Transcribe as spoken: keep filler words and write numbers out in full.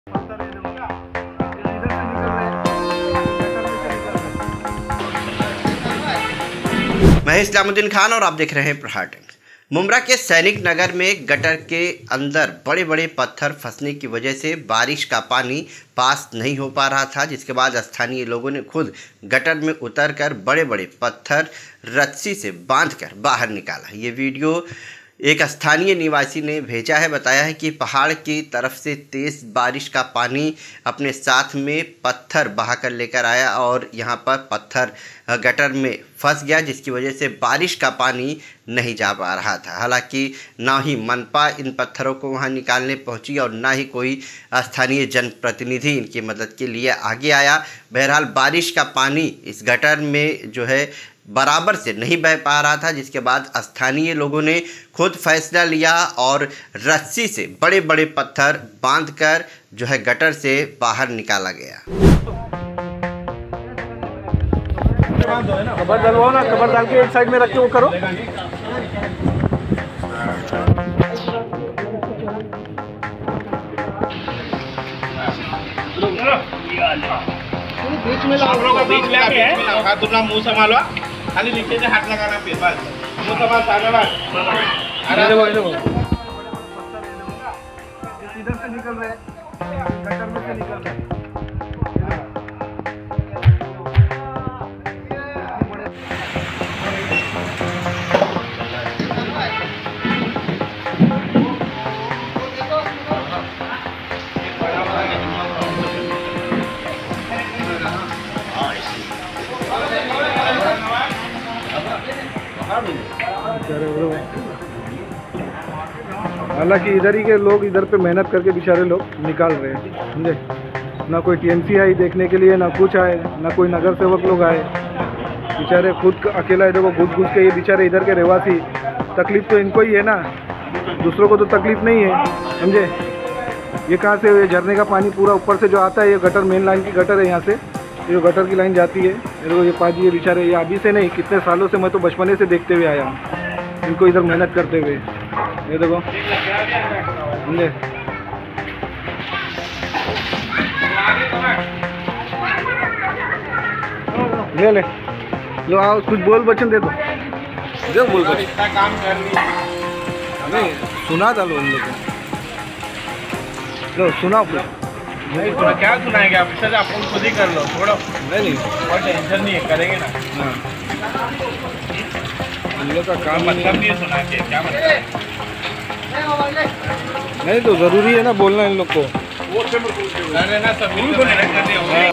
मैं इस्लामुद्दीन खान और आप देख रहे हैं प्रहार टाइम्स। मुमरा के सैनिक नगर में गटर के अंदर बड़े बड़े पत्थर फंसने की वजह से बारिश का पानी पास नहीं हो पा रहा था, जिसके बाद स्थानीय लोगों ने खुद गटर में उतरकर बड़े बड़े पत्थर रस्सी से बांधकर बाहर निकाला। ये वीडियो एक स्थानीय निवासी ने भेजा है। बताया है कि पहाड़ की तरफ से तेज़ बारिश का पानी अपने साथ में पत्थर बहाकर लेकर आया और यहाँ पर पत्थर गटर में फंस गया, जिसकी वजह से बारिश का पानी नहीं जा पा रहा था। हालांकि ना ही मनपा इन पत्थरों को वहाँ निकालने पहुँची और ना ही कोई स्थानीय जनप्रतिनिधि इनकी मदद के लिए आगे आया। बहरहाल बारिश का पानी इस गटर में जो है बराबर से नहीं बह पा रहा था, जिसके बाद स्थानीय लोगों ने खुद फैसला लिया और रस्सी से बड़े बड़े पत्थर बांधकर जो है गटर से बाहर निकाला गया। कबर डलवाओ ना, कबर डाल के एक साइड में रख के वो करो। बीच में लाओ, बीच में लाओ, हाथ अपना मुंह संभालो, खाली नीचे से हाथ लगाना फिर बस मुंह संभाल सामने बस। अरे देखो देखो इधर से निकल रहे हैं, गटर में से निकल रहे हैं। हालांकि इधर ही के लोग इधर पे मेहनत करके बेचारे लोग निकाल रहे हैं, समझे। ना कोई टीएमसी आई देखने के लिए, ना कुछ आए, ना कोई नगर सेवक लोग आए। बेचारे खुद अकेला इधर को घुस घुस के, ये बेचारे इधर के रहवासी, तकलीफ तो इनको ही है ना, दूसरों को तो तकलीफ नहीं है, समझे। ये कहाँ से ये झरने का पानी पूरा ऊपर से जो आता है, ये गटर मेन लाइन की गटर है, यहाँ से ये जो गटर की लाइन जाती है, मेरे को ये पाजी ये बेचारे, ये अभी से नहीं कितने सालों से, मैं तो बचपने से देखते हुए आया हूँ इनको इधर मेहनत करते हुए। ये देखो ले ले ले लो, आओ कुछ बोल बचन दे दो, दे बोल बचन। इतना काम कर नहीं सुना था लो उन लोग को, लो सुनाओ फिर। नहीं सुना, क्या सुनाएंगे आप, सर आप खुद ही कर लो, छोड़ो। नहीं नहीं कोई टेंशन नहीं है, करेंगे ना। हाँ इन लोग का काम मतलब नहीं सुना के, क्या मतलब नहीं, तो ज़रूरी है ना बोलना इन लोग को। वो से ना सब मिलकर मेहनत करते होंगे।